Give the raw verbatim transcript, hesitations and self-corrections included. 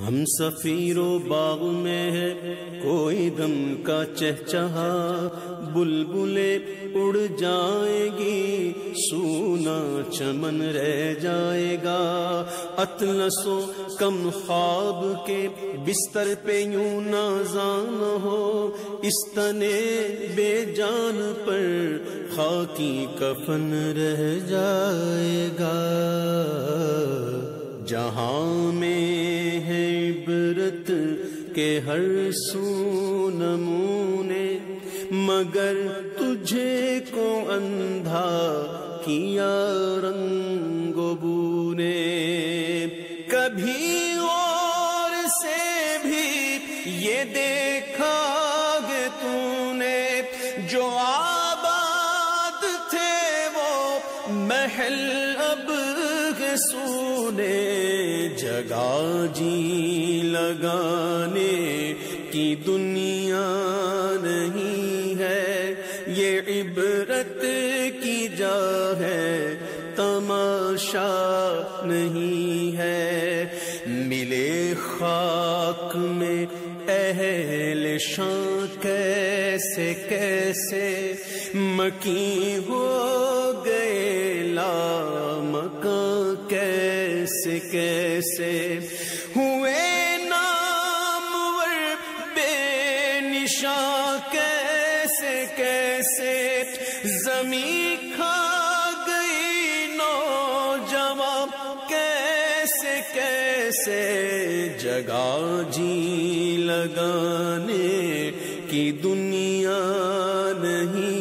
ہم سفیر و باغ میں ہے کوئی دم کا چہچہا، بلبلیں اڑ جائیں گی سونا چمن رہ جائے گا، اطلسوں کم خواب کے بستر پہ یوں نازان ہو، اس تنے بے جان پر خاکی کفن رہ جائے گا۔ جہاں میں ہے عبرت کے ہر سو نمونے، مگر تجھے کو اندھا کیا رنگ و بو نے، کبھی اور سے بھی یہ دیکھا گے تو نے، جو آباد تھے وہ محل اب سونے، جگہ جی لگانے کی دنیا نہیں ہے، یہ عبرت کی جا ہے تماشا نہیں ہے۔ ملے خاک میں اہل شان کیسے کیسے، مکی ہو گئے لامکاں کیسے کیسے، ہوئے نامور بے نشاں کیسے کیسے، زمین کھا گئی نوجوان کیسے کیسے، جگہ جی لگانے کی دنیا نہیں